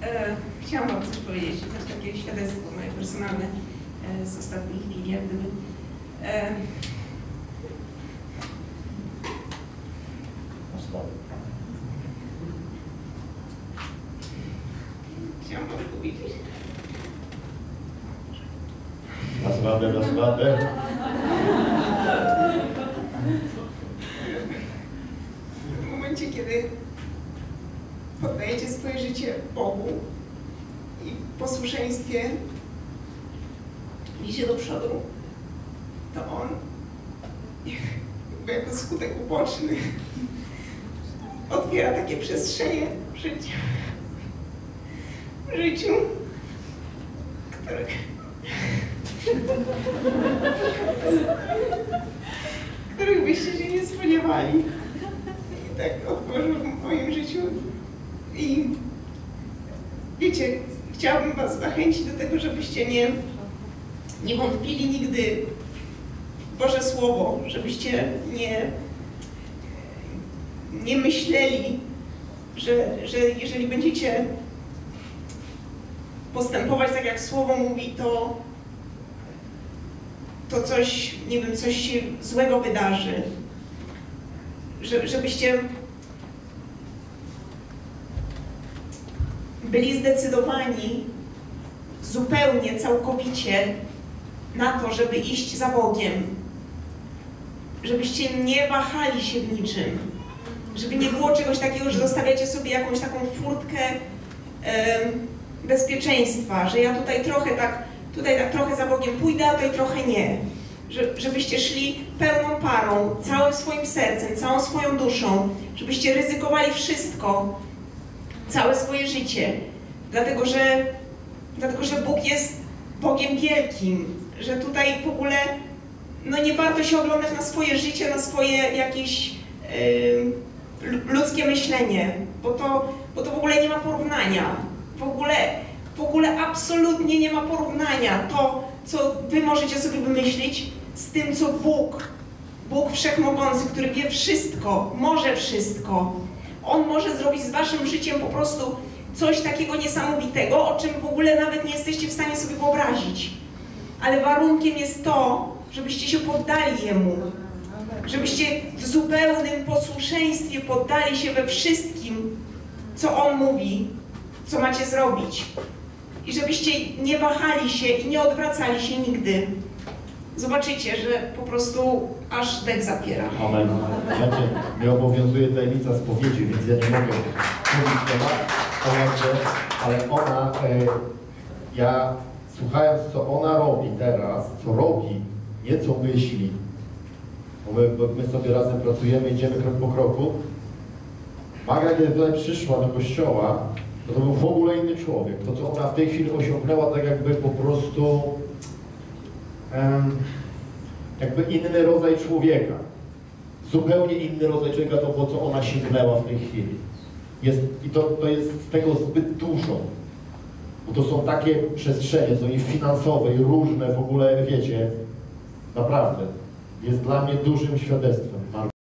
Chciałam Wam coś powiedzieć, też takie świadectwo moje personalne z ostatniej chwili, jak gdyby. Chciałam Wam powiedzieć. Dasz radę. W momencie, kiedy poddajecie swoje życie Bogu i w posłuszeństwie idzie do przodu, to On jako skutek uboczny otwiera takie przestrzenie w życiu, których byście się nie spodziewali. I tak otworzył w moim życiu. I wiecie, chciałabym Was zachęcić do tego, żebyście nie wątpili nigdy w Boże Słowo, żebyście nie myśleli, że jeżeli będziecie postępować tak, jak Słowo mówi, to coś, nie wiem, coś się złego wydarzy. Żebyście byli zdecydowani zupełnie, całkowicie na to, żeby iść za Bogiem. Żebyście nie wahali się w niczym. Żeby nie było czegoś takiego, że zostawiacie sobie jakąś taką furtkę bezpieczeństwa, że ja tutaj tak trochę za Bogiem pójdę, a tutaj trochę nie. Żebyście szli pełną parą, całym swoim sercem, całą swoją duszą, żebyście ryzykowali wszystko, całe swoje życie, dlatego że Bóg jest Bogiem wielkim, że tutaj w ogóle nie warto się oglądać na swoje życie, na swoje jakieś ludzkie myślenie, bo to w ogóle nie ma porównania. W ogóle absolutnie nie ma porównania to, co wy możecie sobie wymyślić, z tym, co Bóg Wszechmogący, który wie wszystko, może wszystko. On może zrobić z waszym życiem po prostu coś takiego niesamowitego, o czym w ogóle nawet nie jesteście w stanie sobie wyobrazić. Ale warunkiem jest to, żebyście się poddali Jemu. Żebyście w zupełnym posłuszeństwie poddali się we wszystkim, co On mówi, co macie zrobić. I żebyście nie wahali się i nie odwracali się nigdy. Zobaczycie, że po prostu aż dech zapiera. Amen. Mnie obowiązuje tajemnica spowiedzi, więc ja nie mogę mówić ale ona, ja słuchając, co ona robi teraz, co robi, nie co myśli, bo my sobie razem pracujemy, idziemy krok po kroku. Maga, kiedy tutaj przyszła do kościoła, to był w ogóle inny człowiek. To, co ona w tej chwili osiągnęła, tak jakby po prostu jakby inny rodzaj człowieka. Zupełnie inny rodzaj człowieka, to po co ona sięgnęła w tej chwili. I to jest z tego zbyt dużo. Bo to są takie przestrzenie, są i finansowe, i różne w ogóle, wiecie, naprawdę. Jest dla mnie dużym świadectwem.